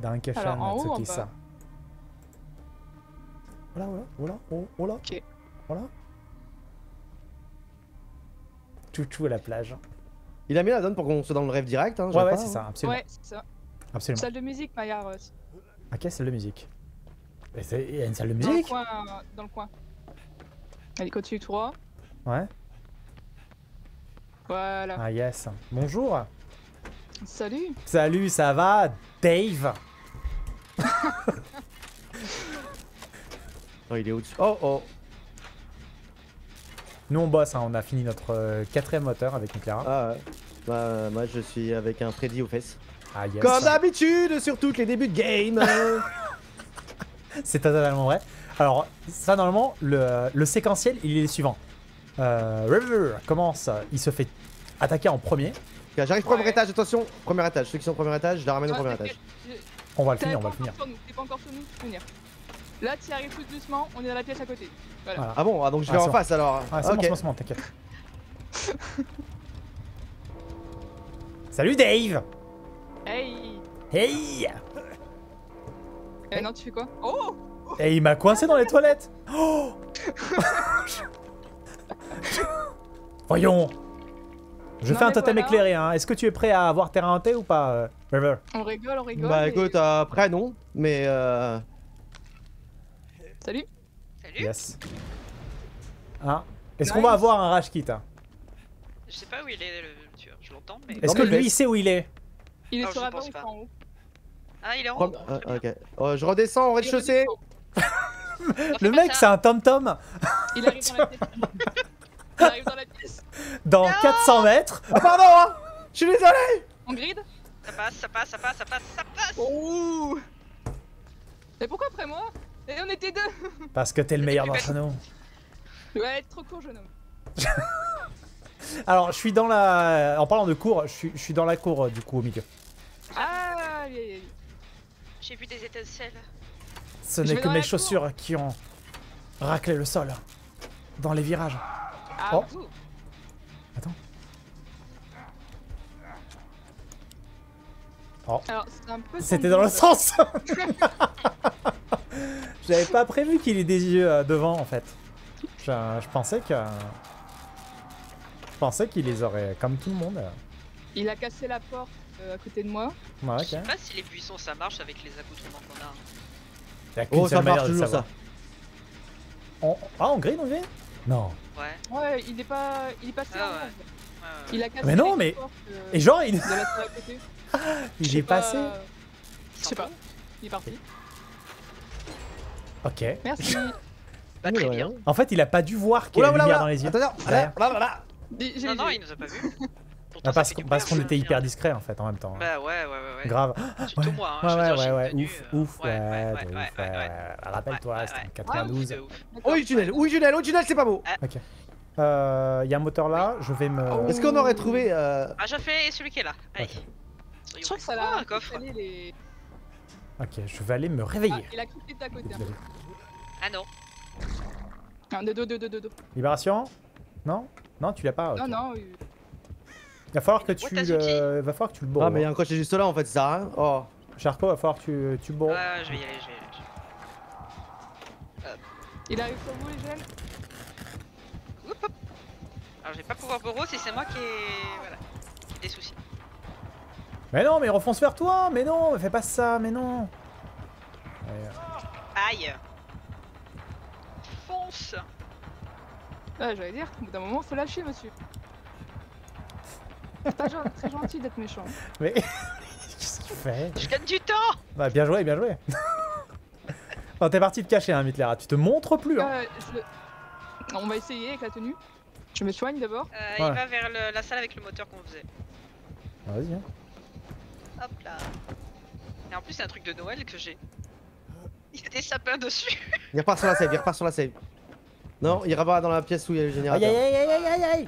Dankeschön, Alors, en haut, en Natsuki-san. bas. Voilà, voilà, voilà, oh là. Ok. Voilà. Chouchou à la plage. Il a mis la donne pour qu'on soit dans le rêve direct. Hein, Ouais, ouais, pas, c'est hein. ça, absolument. Ouais, c'est ça. Absolument. Salle de musique, Maillard. Ok, salle de musique. Mais il y a une salle de Dans le musique? coin. Dans le coin. Allez, continue tout droit. Ouais. Voilà. Ah yes. Bonjour. Salut. Salut, ça va, Dave? Oh, il est au-dessus. Oh, oh. Nous on bosse, hein, on a fini notre 4ème moteur avec Nucléra. Ah ouais. Bah, moi, je suis avec un Freddy aux fesses. Ah yes. Comme d'habitude, sur tous les débuts de game. C'est totalement vrai. Alors, ça, normalement, le séquentiel, il est le suivant. River commence, il se fait attaquer en premier. J'arrive premier Ouais. étage, attention. Premier étage, ceux qui sont au premier étage, je les ramène au premier étage. On va le T'es finir, on pas va le finir. encore sur nous. T'es pas encore sur nous. Venir. Là, tu arrives tout doucement. On est dans la pièce à côté. Voilà. Voilà. Ah bon, ah, donc je Ah, vais c'est en bon. face alors. Ah, c'est ok. bon, c'est bon, t'inquiète. Salut Dave! Hey. Hey! Non, tu fais quoi? Oh. Et il m'a coincé dans les toilettes! Oh. Voyons! Je Non, fais un mais totem voilà. éclairé, hein. Est-ce que tu es prêt à avoir terrain hanté ou pas, River? On rigole, on rigole. Bah mais- écoute, après non, mais Salut. Salut. Yes. Ah. Est-ce qu'on Nice. va avoir un rage kit? Hein? Je sais pas où il est le tueur, je l'entends mais... Est-ce Non, que mais lui, il laisse. sait où il est? Il est Alors, sur je la pense bas ou pas. en haut? Ah il est en haut. ok. Je redescends au rez-de-chaussée. Le mec, c'est un tom-tom Il arrive dans la pièce. Il arrive dans la pièce. dans 400 mètres. Ah pardon, hein. Je suis désolé. En grid. Ça passe, ça passe, ça passe, ça passe, ça passe. Oh. Mais pourquoi après moi? Et on était deux. Parce que t'es le meilleur d'entre nous. Ouais, trop court, jeune homme. Alors, je suis dans la... En parlant de cour, je suis dans la cour, du coup, au milieu. Ah, aïe, aïe, aïe. J'ai vu des étincelles. Ce Je n'est vais que dans mes la cour. chaussures qui ont raclé le sol. Dans les virages. Ah, Oh. vous. Attends. Oh. Alors, c'est un peu. C'était dans le sens. J'avais pas prévu qu'il ait des yeux devant, en fait. Je pensais que... Je pensais qu'il les aurait comme tout le monde. Il a cassé la porte à côté de moi. Ouais, Je sais ok. pas si les buissons ça marche avec les accoutrements qu'on a. Y a qu'une Oh, ça seule manière marche de toujours savoir. ça. Ah, on grille, on grille? Non. Ouais. Ouais, il est passé Ah en haut, ouais. en fait. Ouais. Il a cassé Mais non, les mais- portes, Et genre, il, de la salle à côté. il Je sais est passé. pas, Je sais pas. Il est parti. Ok. Merci. Bah très bien. En fait, il a pas dû voir qu'il y a la lumière dans les yeux. Attends, Derrière. là. Non, non, il nous a pas vu. Pourtant, Ah, ça fait du parce bruit, qu'on hein, était je veux hyper dire. discret en fait en même temps. Bah ouais. Grave. Surtout moi, hein. Ouais, je veux ouais, dire, j'ai ouais, une tenue, ouf, ouais, de ouf. ouais. Rappelle-toi, Ouais, c'était en ouais. 92. De ouf. D'accord. Oui, tunnel, c'est pas beau. Ok. Il y a un moteur là, je vais me... Est-ce qu'on aurait trouvé Ah, j'ai fait celui qui est là. Allez. Ok. Je crois que ça Oh, l'a un coffre. installé les... Ok, je vais aller me Ah, réveiller. il a crypté de à côté. Désolé. Ah non. Un de dos. Libération? Non? Non, tu l'as pas. ok. Non, non. Il va falloir que tu What has le... va falloir que tu le bourres. Ah, mais il y a un coche juste là en fait, ça sert à rien. Oh. Charcot, va falloir que tu bourres. Ouais, je vais y aller, Il arrive sur vous, les jeunes. Oup, hop. Alors, je vais pas pouvoir borrow si c'est moi qui ai. Voilà. J'ai des soucis. Mais non, mais refonce vers toi. Mais non, fais pas ça, mais non. Ouais, Aïe. Fonce. Ah, j'allais dire, au bout d'un moment, faut lâcher, monsieur. C'est pas très gentil d'être méchant. Mais qu'est-ce que tu fais? Je gagne du temps. Bah, bien joué, bien joué. Oh, t'es parti te cacher, hein, Mitlera. Tu te montres plus, hein. On va essayer avec la tenue. Je me soigne d'abord. Il Ouais. va vers la salle avec le moteur qu'on faisait. Vas-y, hein. Hop là. Et en plus, c'est un truc de Noël que j'ai. Il y a des sapins dessus. Il repart sur la save, Non, il repart dans la pièce où il y a le Aïe, générateur. aïe, aïe, aïe, aïe, aïe.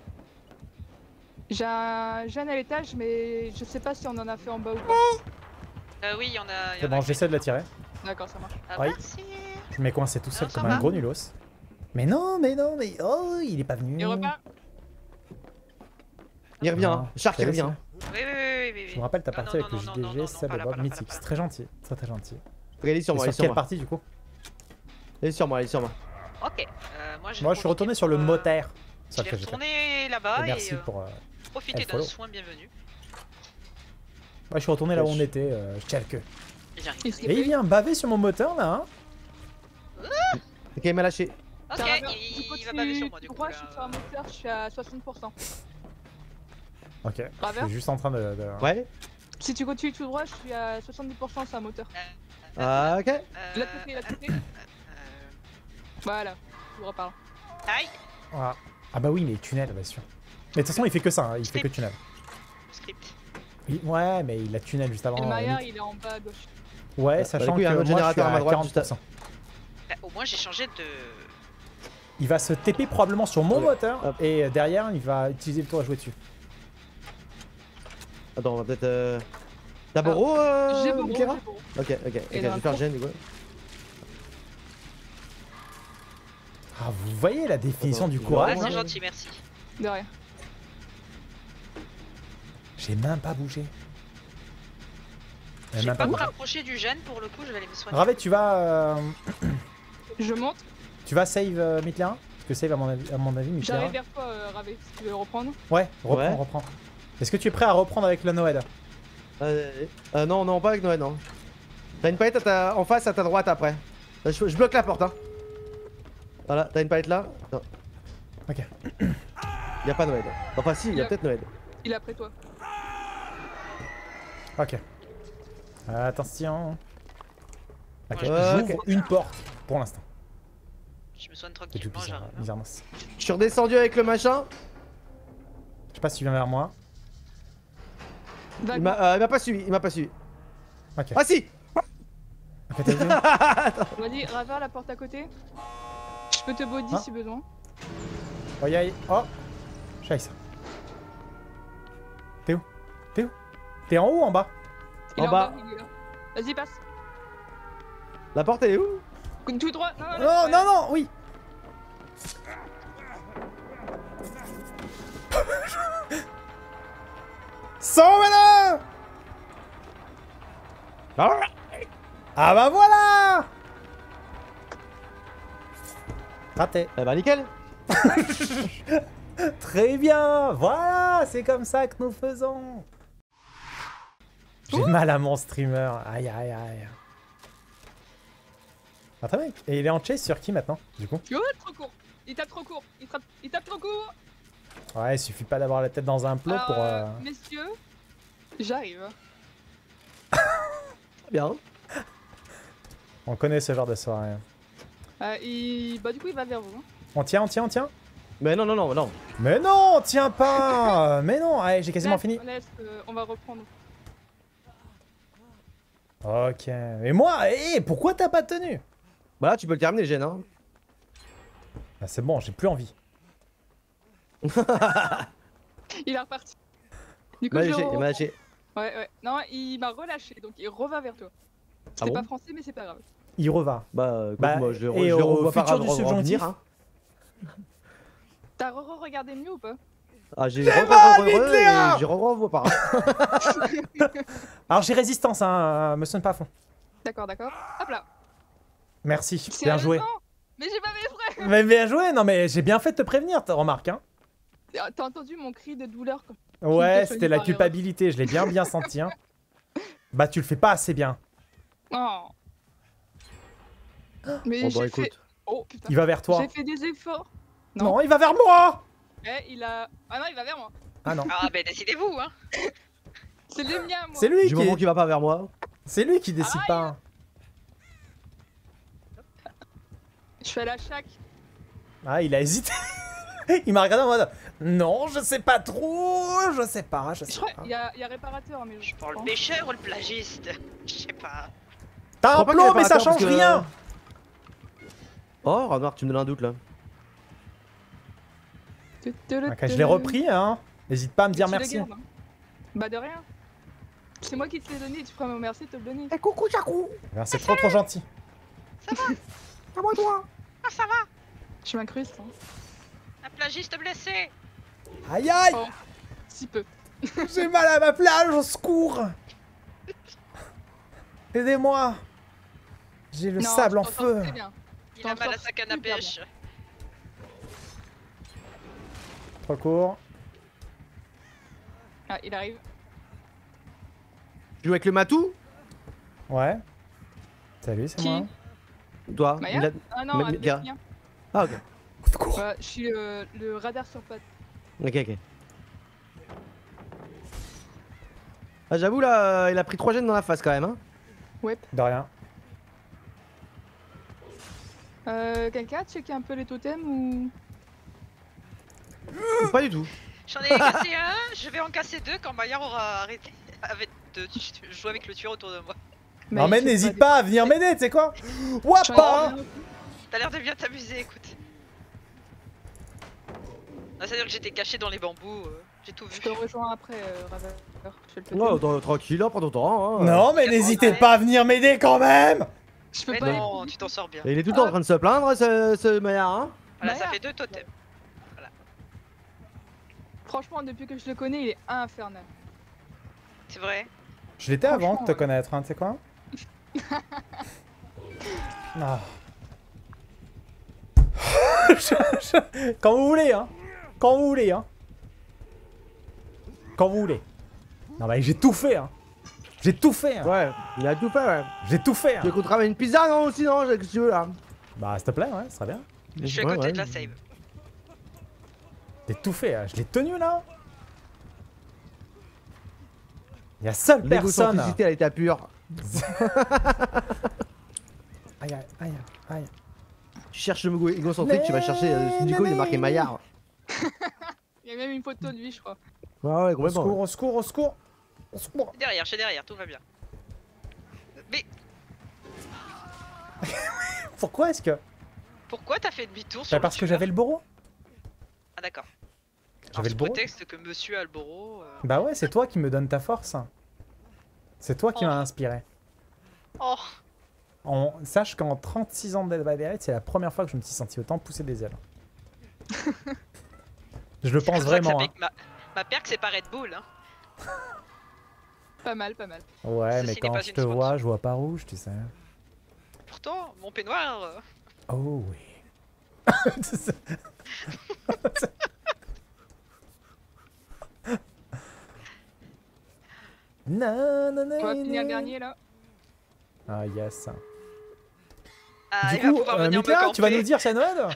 J'ai un jeune à l'étage, mais je sais pas si on en a fait en bas ou pas. Oui, il y en a. C'est bon, j'essaie de la tirer. D'accord, ça marche. Ah, Oui. merci. Je m'ai coincé tout seul Non, ça comme un va. gros nulos. Mais non, mais non, mais oh, il est pas venu. Il repart. Il revient, Non, hein. Shark il c'est revient. vrai, Oui. Je me rappelle ta Non, partie non, avec le non, non, JDG, non, Seb pas et là, Bob, pas là, mythique. pas là. C'est très gentil, très gentil. Elle est sur Et moi, elle est sur sur quelle moi. partie du coup? Elle est sur moi, elle est sur moi. Ok. Moi, Moi je suis retourné sur le moteur. Je Sur vais lequel j'étais. retourner là-bas Et et merci pour. profiter d'un follow. soin bienvenu. Ouais, je suis retourné là où on était, je tiens le queue. J'arrive. Il s'est Et il vient baver sur mon moteur là, hein. Ok, il m'a lâché. Ok, il va baver sur moi du coup. Moi, je suis sur un moteur, je suis à 60%. Ok, je Raver suis juste en train de... Ouais. Si tu continues tout droit, je suis à 70% sur un moteur. Ah, ok. Il a touché, il a touché. Voilà, je vous reparle. Aïe. Ah. Ah bah oui, mais tunnel, bien sûr. Mais de toute façon, il fait que ça, hein, il fait que tunnel. Script. Ouais, mais il a tunnel juste avant. Et le Maillard, limite. il est en bas à gauche. Ouais, Bah, sachant du coup, il y a un que autre moi, je suis générateur à à ma droite, juste 40%. Bah, au moins j'ai changé de. Il va se TP probablement sur mon Ok. moteur, Hop. et derrière, il va utiliser le tour à jouer dessus. Attends, on va peut-être. T'as Boro, J'ai beau, Clara j'ai beau. Ok, ok, ok, je dans vais le faire cours. gêne du coup. Ah, vous voyez la définition Attends, du je vais courage? Ah, Ouais, c'est ouais. gentil, merci. De rien. J'ai même pas bougé. J'ai Je vais même pas pas me bougé. rapprocher du gène pour le coup, je vais aller me soigner. Ravet, tu vas Je monte. save Mittlera? Parce que save à mon avis Mittlera. J'arrive vers toi, Ravé, si tu veux le reprendre. Ouais, reprends, Ouais. reprends. Est-ce que tu es prêt à reprendre avec le Noël? Non, non, pas avec Noël, non. T'as une palette en face à ta droite après. Je bloque la porte, hein. Voilà, t'as une palette là. Non. Ok. Y'a pas Noël. Enfin, si, y'a peut-être Noël. Il est après toi. Ok. Attention. Ok, Ouais, j'ouvre ok. une porte pour l'instant. Je me soigne C'est tout tranquillement, bizarre, j'arrive. bizarrement. Je suis redescendu avec le machin. Je sais pas si tu viens vers moi. Il Vague. m'a pas suivi, il m'a pas suivi. Ok. Ah si. Ok, t'as vu? Vas-y, Raver, la porte à côté. Je peux te body Ah. si besoin. Oh, aïe. Oh. Scheiße. T'es où? T'es où? T'es en haut ou en bas? Il est En bas. il est là. Vas-y, passe. La porte elle est où? Tout droit. Non, Non, non, non, oui. Sauve-le! Ah bah voilà! Raté. Eh bah nickel. Très bien, voilà, c'est comme ça que nous faisons. J'ai mal à mon streamer, aïe aïe aïe. Ah très bien, et il est en chase sur qui maintenant, du coup? Oh, trop court. Il tape trop court. Il tape trop court. Ouais, il suffit pas d'avoir la tête dans un plot Alors, pour... messieurs, j'arrive. Bien. On connaît ce genre de soirée. Bah du coup, il va vers vous. Hein. On tient, on tient, on tient? Mais non, non, non, non. Mais non, on tient pas. Mais non, allez, j'ai quasiment fini. On va reprendre. Ok, mais moi, pourquoi t'as pas tenu? Bah là tu peux le terminer, gêne, hein. Ah, c'est bon, j'ai plus envie. Il est reparti. Du Il coup, m'a je le lâché, il reprends. m'a lâché. Ouais, ouais. Non, il m'a relâché, donc il reva vers toi. C'est bon pas français, mais c'est pas grave. Il reva. Bah, écoute, Bah, moi je et le au revois pas futur du subjonctif. revenir, hein. T'as regardé mieux ou pas? Ah j'ai C'est bon, Mittlera et je revois pas. Alors j'ai résistance, hein, me sonne pas à fond. D'accord, d'accord. Hop là. Merci, bien joué. Sérieusement Mais j'ai pas fait exprès. Mais bien joué, non mais j'ai bien fait de te prévenir, remarque, hein. T'as entendu mon cri de douleur quand... Ouais, te c'était la par culpabilité, je l'ai bien senti, hein. Bah tu le fais pas assez bien. Oh. Mais Bon j'ai bah fait... écoute. Oh putain. Il va vers toi. J'ai fait des efforts. Non, il va vers moi. Eh, il a... Ah non, il va vers moi. Ah non, Ah, bah décidez-vous, hein. C'est le mien, moi. c'est lui Du moment qui... qu'il va pas vers moi. C'est lui qui décide pas. Je fais la chaque. Ah, il a hésité. Il m'a regardé en mode non, je sais pas trop, je sais pas, je Je sais crois pas. qu'il y a réparateur, mais je Pour le pense. pêcheur ou le plagiste? Je sais pas. T'as Je un crois pas qu'il y plot, a mais ça réparateur change parce que- rien. Oh Ranoir, tu me donnes un doute là. Ok, je l'ai repris, hein. N'hésite pas à me dire Tu le merci. gardes, hein. Bah de rien. C'est moi qui te l'ai donné, tu feras mon merci de te le donner. Coucou Chacou. C'est trop gentil. À moi toi. Ah, ça va. Je m'incruste, hein. Un plagiste blessé. Aïe aïe. Oh, si peu. J'ai mal à ma plage, au secours. Aidez-moi. J'ai le Non, sable en je t'entends feu. très bien. Il a t'en mal à sors sa canne à super pêche. Trop court. Ah, il arrive. Tu joues avec le matou? Ouais. Salut, c'est Qui? moi. Toi? Maya Mila- Ah non, Mais- avec gars. Mia. Ah, ok. Au secours. Ouais, je suis le radar sur patte. Ok, ok. Ah, j'avoue, là, il a pris 3 gènes dans la face quand même, hein. Ouais. De rien. Quelqu'un a checké un peu les totems ou. Pas du tout. J'en ai cassé un, je vais en casser deux quand Maillard aura arrêté de jouer avec le tueur autour de moi. Non mais il fait n'hésite des- pas à venir m'aider, tu sais quoi. J'en ai Wapa. rien. T'as l'air de bien t'amuser, écoute. Ah, c'est-à-dire que j'étais caché dans les bambous, j'ai tout vu. Je te rejoins après, Raver. Je fais le Ouais, totem. tranquille, hein, prends ton temps. Hein. Non mais n'hésitez pas à venir m'aider quand même. Je peux Mais pas. non, tu t'en sors bien. Et il est tout le temps en train de se plaindre, ce Maillard, hein. Voilà, ça Maillard. fait deux totems. Franchement, depuis que je le connais, il est infernal. C'est vrai. Je l'étais avant de te Franchement, connaître, hein, tu sais quoi. Ah. Quand vous voulez, hein. Quand vous voulez, hein. Quand vous voulez. Non mais j'ai tout fait, hein. J'ai tout fait, hein. Ouais, il a tout fait, ouais. J'ai tout fait, hein. Tu veux qu'on te ramène une pizza, non, aussi, non? Qu'est-ce que tu veux, là? Bah s'il te plaît, ouais, ça serait bien. Je suis à Ouais, côté ouais. de la save. J'ai tout fait, hein. Je l'ai tenu là. Il y a seule personne. L'égocentricité, elle était pure. Aïe aïe aïe aïe. Tu cherches le mot égocentrique, tu vas chercher le syndico, il est marqué Maillard. Il y a même une photo de lui, je crois. Ouais, ouais, Au complètement. secours, au secours, au secours. Au secours. Je suis derrière, tout va bien. Mais Pourquoi est-ce que... pourquoi t'as fait demi-tour sur Bah le parce que tueur j'avais le bourreau. Ah d'accord. J'avais Alors, le sous bourreau. prétexte que monsieur a le bourreau... Bah ouais, c'est toi qui me donne ta force. C'est toi qui Oh. m'as inspiré. Oh, Sache qu'en 36 ans de Dead by Daylight, c'est la première fois que je me suis senti autant pousser des ailes. Je le c'est pense comme ça que vraiment. ça Hein. fait que ma perque c'est pas Red Bull. Hein. Pas mal, pas mal. Ouais, Ceci mais n'est quand pas je une te sponsor. vois, je vois pas rouge, tu sais. Pourtant, mon peignoir... Oh oui. Non, non, non, On va finir le non. dernier là. Ah yes. Ah, Du il va coup, pouvoir venir me Mika, tu vas camper. nous dire c'est Noël?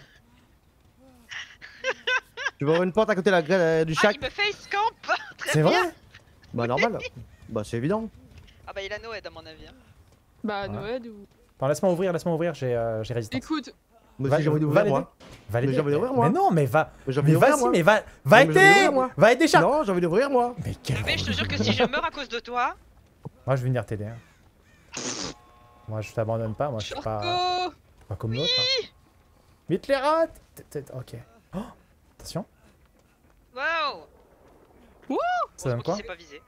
Tu vas ouvrir une porte à côté de du Ah, shack? il me face camp. Très C'est bien. vrai? Bah, normal. Bah, c'est évident. Ah bah il a Noël à mon avis. Hein. Bah, Ouais. Noël ou. Attends, laisse-moi ouvrir, j'ai résistance. Écoute, Moi Va- aussi, j'ai envie va d'ouvrir, l'aider. moi. Va Mais l'aider. j'ai envie d'ouvrir, moi. Mais non, mais va. Mais j'ai envie Mais d'ouvrir, vas-y, moi. mais va Non, mais j'ai envie aider. d'ouvrir, moi. Va aider Charles. Non, j'ai envie d'ouvrir, moi. Mais quel... Mais je te jure que si je meurs à cause de toi... Moi, je vais venir t'aider. Hein. Moi, je t'abandonne pas. Moi, je suis pas, Charco. pas comme l'autre. Hein. Vite les rats. Ok. Oh, attention. Waouh. Ça donne Heureusement quoi? qu'il s'est pas visé.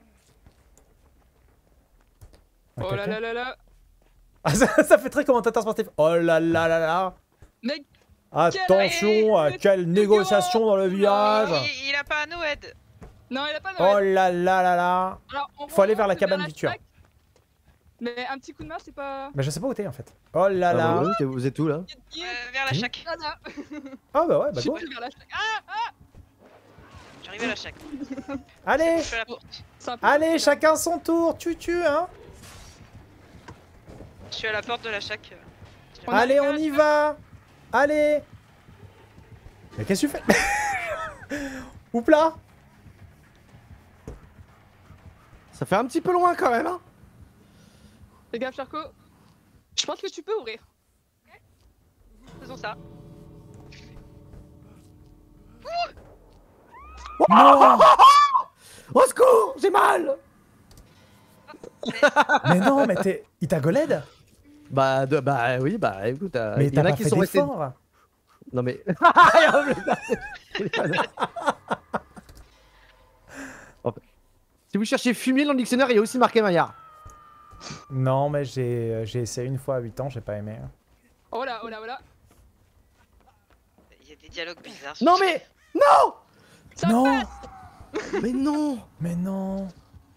Ok, Oh là ok. là là là. Ah, ça fait très commentateur sportif. Oh là là là là. Mec, Attention à quelle négociation dans le village. Il a pas un Noël. non, il a pas Oh Noël. là là là là. Alors, on Faut aller vers la rentre cabane du tueur. stack. Mais un petit coup de main, c'est pas. Mais je sais pas où t'es en fait. Oh là là. Ah, bah, vous êtes où, là? Vers la Oui. chaque. Ah, là. Ah bah ouais, Je bah suis go. plus vers la stack. Ah, J'arrive à la chaque. Allez, Je suis à la porte. c'est un peu allez, compliqué, chacun son tour. Tu hein. Je suis à la porte de la chaque. On Allez, arrive à on la y chaque. va. Allez. Mais qu'est-ce que tu fais? Oups là. Ça fait un petit peu loin, quand même, hein. Fais gaffe, Charco. Je pense que tu peux ouvrir. Faisons ça. Non. Au secours, j'ai mal. Mais non, mais t'es... Il t'a goled? Bah, oui, bah, écoute, Mais il y t'as en a pas qui fait sont restés. d'effort. Non, mais. Si vous cherchez fumier dans le dictionnaire, il y a aussi marqué Maillard. Non, mais j'ai essayé une fois à 8 ans, j'ai pas aimé. Oh là, oh là, oh là. Il y a des dialogues bizarres. Non, mais. Non. Ça Non. passe. Mais non. Mais non.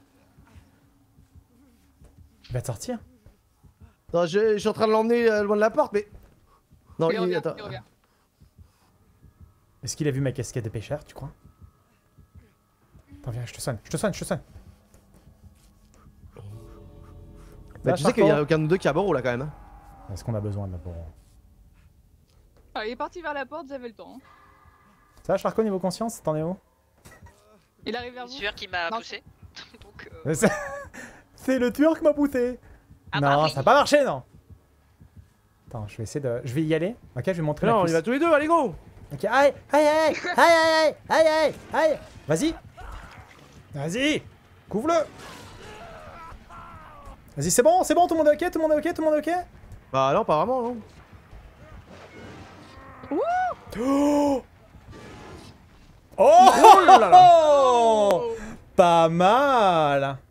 Il va te sortir. Non, je suis en train de l'emmener loin de la porte, mais... Non, Il revient, attends. il revient. Est-ce qu'il a vu ma casquette de pêcheur, tu crois? Attends, viens, je te soigne, je te soigne, je te soigne. Bah, tu sais qu'il y a aucun de nous deux qui a Boro là quand même. Hein. Est-ce qu'on a besoin de la pour... Ah, il est parti vers la porte, vous avez le temps. Hein. Ça va, Charcot, niveau conscience, t'en es où? Il arrive vers C'est vous. sûr qu'il m'a Non. poussé. Donc, C'est le tueur qui m'a poussé. Ah non, bah oui. ça n'a pas marché, non. Attends, je vais essayer de... Je vais y aller. Ok, je vais montrer Non, la on y cuisse. va tous les deux, allez go. Ok, aïe, aïe, aïe, aïe, aïe, aïe, aïe, aïe. Vas-y. Vas-y. Couvre-le. Vas-y, c'est bon, tout le monde est ok, tout le monde est ok, tout le monde est ok. Bah non, pas vraiment, non. Oh, oh, là là. Pas mal.